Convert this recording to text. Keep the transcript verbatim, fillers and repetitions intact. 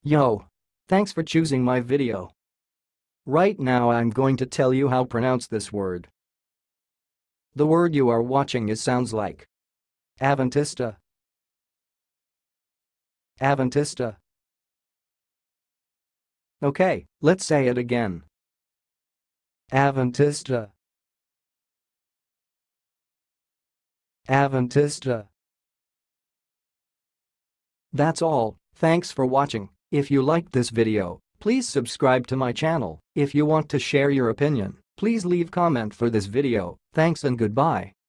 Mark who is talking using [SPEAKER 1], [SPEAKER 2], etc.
[SPEAKER 1] Yo! Thanks for choosing my video. Right now I'm going to tell you how to pronounce this word. The word you are watching is sounds like Avventista. Avventista. Okay, let's say it again. Avventista. Avventista. That's all, thanks for watching. If you liked this video, please subscribe to my channel. If you want to share your opinion, please leave comment for this video. Thanks and goodbye.